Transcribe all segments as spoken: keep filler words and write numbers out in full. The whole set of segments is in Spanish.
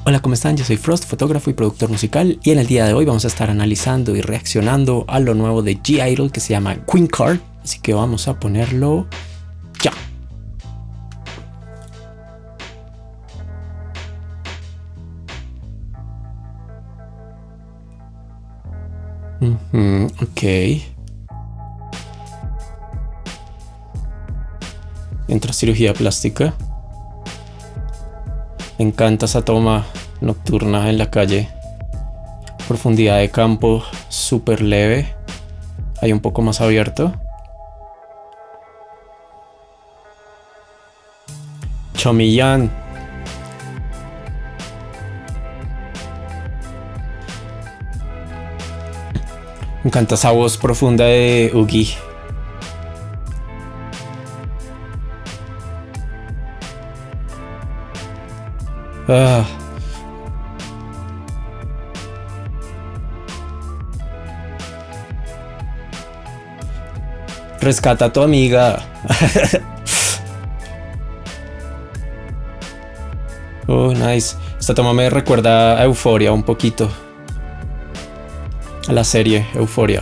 Hola, ¿cómo están? Yo soy Frost, fotógrafo y productor musical, y en el día de hoy vamos a estar analizando y reaccionando a lo nuevo de G-Idle que se llama Queen Card, así que vamos a ponerlo ya. Uh-huh, ok. Entra cirugía plástica. Me encanta esa toma nocturna en la calle. Profundidad de campo súper leve. Hay un poco más abierto. Chomillán. Me encanta esa voz profunda de Ugi. Ah. Rescata a tu amiga. Oh, nice. Esta toma me recuerda a Euphoria un poquito. A la serie Euphoria.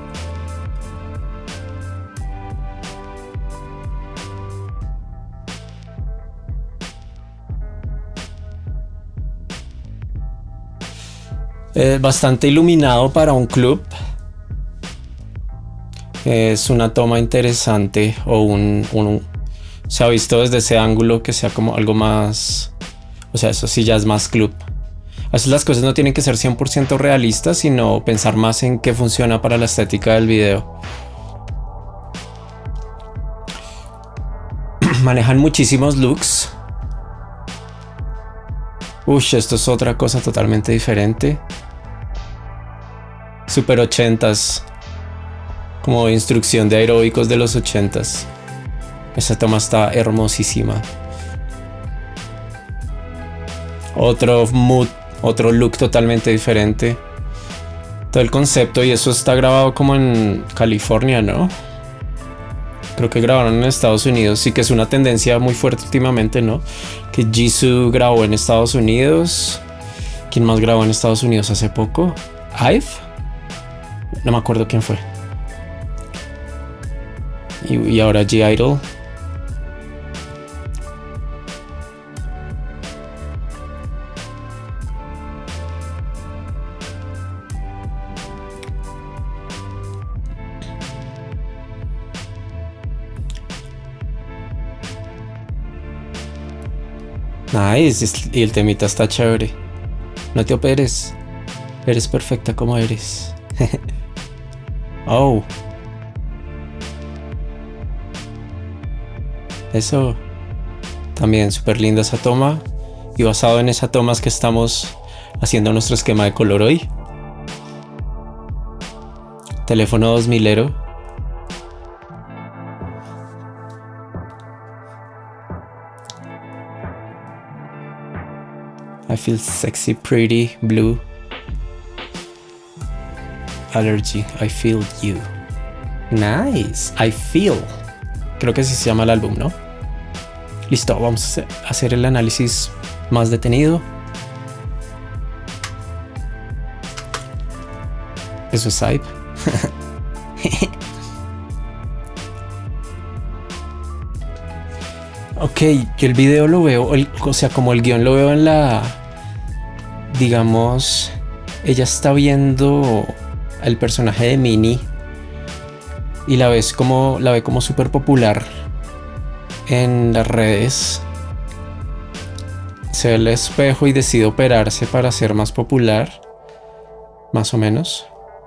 Eh, bastante iluminado para un club. Es una toma interesante, o un, un se ha visto desde ese ángulo que sea como algo más, o sea, eso sí ya es más club. A veces las cosas no tienen que ser cien por ciento realistas, sino pensar más en qué funciona para la estética del video. Manejan muchísimos looks. Uy, esto es otra cosa totalmente diferente. Super ochentas. Como instrucción de aeróbicos de los ochentas. Esta toma está hermosísima. Otro mood, otro look totalmente diferente. Todo el concepto, y eso está grabado como en California, ¿no? Creo que grabaron en Estados Unidos. Sí que es una tendencia muy fuerte últimamente, ¿no? Que Jisoo grabó en Estados Unidos. ¿Quién más grabó en Estados Unidos hace poco? ¿Ive? No me acuerdo quién fue. Y, y ahora G-Idle. Nice, y el temita está chévere. No te operes. Eres perfecta como eres. Oh. Eso. También súper linda esa toma. Y basado en esa toma es que estamos haciendo nuestro esquema de color hoy. Teléfono dos milero. I feel sexy, pretty, blue. Allergy, I feel you. Nice, I feel. Creo que así se llama el álbum, ¿no? Listo, vamos a hacer el análisis más detenido. Eso es hype. Ok, yo el video lo veo, el, o sea, como el guión lo veo en la... Digamos, ella está viendo al personaje de Minnie y la ves como la ve como súper popular en las redes. Se ve el espejo y decide operarse para ser más popular, más o menos.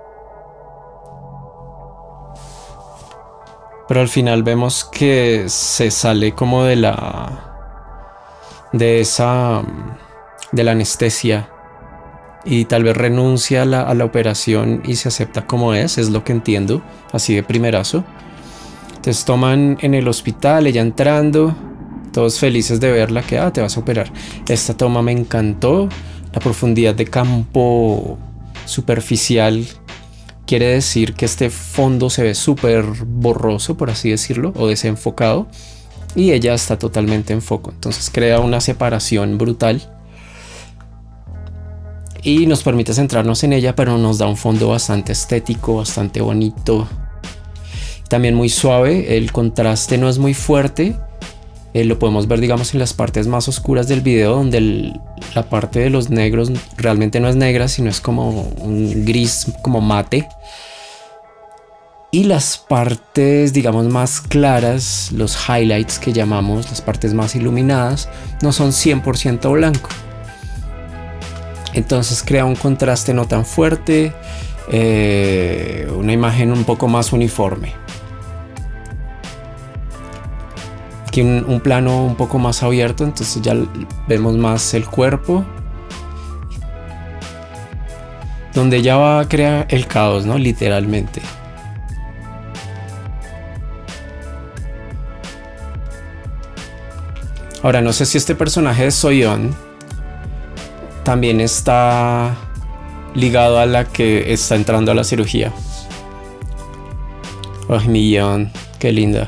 Pero al final vemos que se sale como de la de esa de la anestesia y tal vez renuncia a la, a la operación y se acepta como es, es lo que entiendo, así de primerazo. Entonces toman en el hospital, ella entrando, todos felices de verla, que ah, te vas a operar. Esta toma me encantó, la profundidad de campo superficial. Quiere decir que este fondo se ve súper borroso, por así decirlo, o desenfocado, y ella está totalmente en foco. Entonces crea una separación brutal. y nos permite centrarnos en ella, pero nos da un fondo bastante estético, bastante bonito, también muy suave. El contraste no es muy fuerte. Eh, lo podemos ver, digamos, en las partes más oscuras del video, donde el, la parte de los negros realmente no es negra, sino es como un gris, como mate. Y las partes, digamos, más claras, los highlights que llamamos, las partes más iluminadas, no son cien por ciento blanco. Entonces crea un contraste no tan fuerte, eh, una imagen un poco más uniforme. Aquí un, un plano un poco más abierto, entonces ya vemos más el cuerpo, donde ya va a crear el caos, ¿no? Literalmente. Ahora, no sé si este personaje de Soyeon también está ligado a la que está entrando a la cirugía. Oh, mi Yeon, qué linda.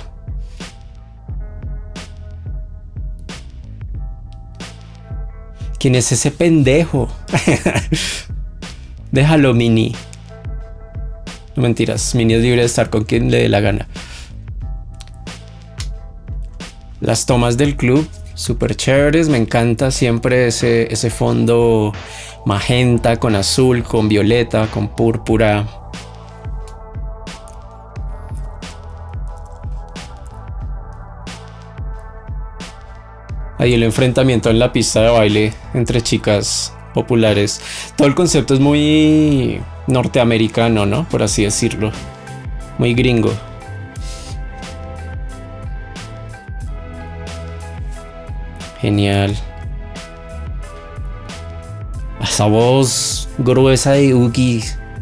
¿Quién es ese pendejo? Déjalo, Mini. No, mentiras, Mini es libre de estar con quien le dé la gana. Las tomas del club, súper chéveres. Me encanta siempre ese, ese fondo magenta con azul, con violeta, con púrpura. Ahí el enfrentamiento en la pista de baile entre chicas populares. Todo el concepto es muy norteamericano, ¿no? Por así decirlo. Muy gringo. Genial. Esa voz gruesa de Ugi.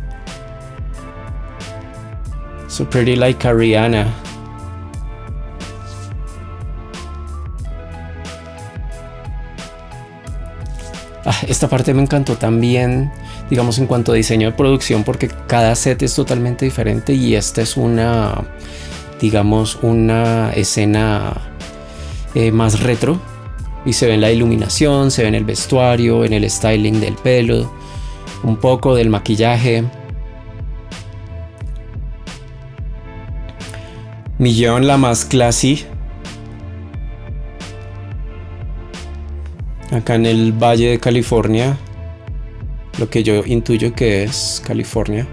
So pretty like Ariana. Ah, esta parte me encantó también, digamos, en cuanto a diseño de producción, porque cada set es totalmente diferente y esta es una, digamos, una escena eh, más retro. Y se ve en la iluminación, se ve en el vestuario, en el styling del pelo, un poco del maquillaje. Millón, la más classy. Acá en el Valle de California, lo que yo intuyo que es California.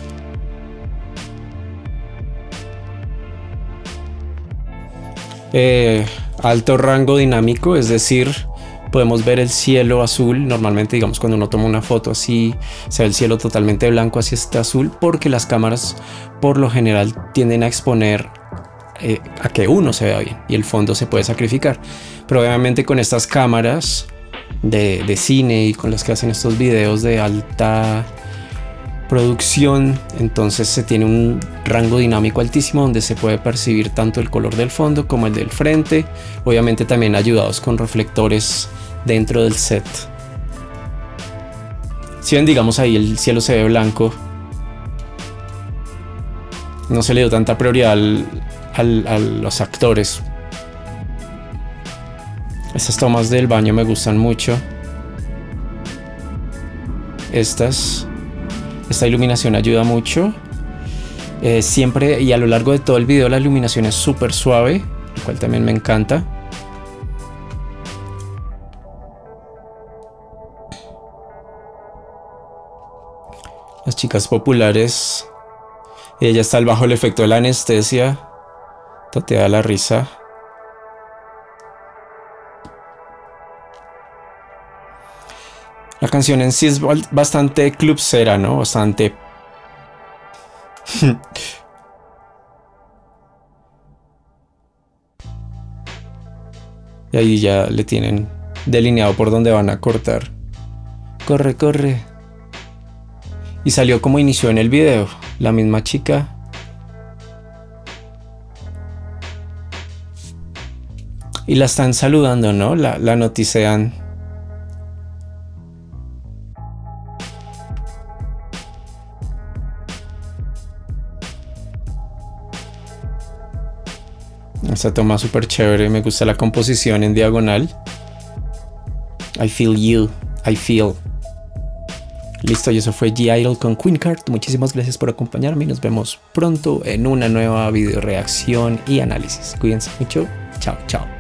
Eh, alto rango dinámico, es decir, podemos ver el cielo azul. Normalmente, digamos, cuando uno toma una foto así, se ve el cielo totalmente blanco, así está azul, porque las cámaras por lo general tienden a exponer eh, a que uno se vea bien y el fondo se puede sacrificar. Pero obviamente con estas cámaras de, de cine y con las que hacen estos videos de alta producción, entonces se tiene un rango dinámico altísimo donde se puede percibir tanto el color del fondo como el del frente, obviamente también ayudados con reflectores dentro del set. Si ven, digamos, ahí el cielo se ve blanco, no se le dio tanta prioridad al, al, a los actores. Estas tomas del baño me gustan mucho. Estas Esta iluminación ayuda mucho. Eh, siempre y a lo largo de todo el video la iluminación es súper suave, lo cual también me encanta. Las chicas populares. Ella está bajo el efecto de la anestesia. Totea la risa. La canción en sí es bastante clubsera, ¿no? Bastante... Y ahí ya le tienen delineado por dónde van a cortar. Corre, corre. Y salió como inició en el video. La misma chica. Y la están saludando, ¿no? La, la noticean. Esta toma súper chévere, me gusta la composición en diagonal. I feel you, I feel. Listo, y eso fue G-Idle con Queen Card. Muchísimas gracias por acompañarme y nos vemos pronto en una nueva video reacción y análisis. Cuídense mucho. Chao, chao.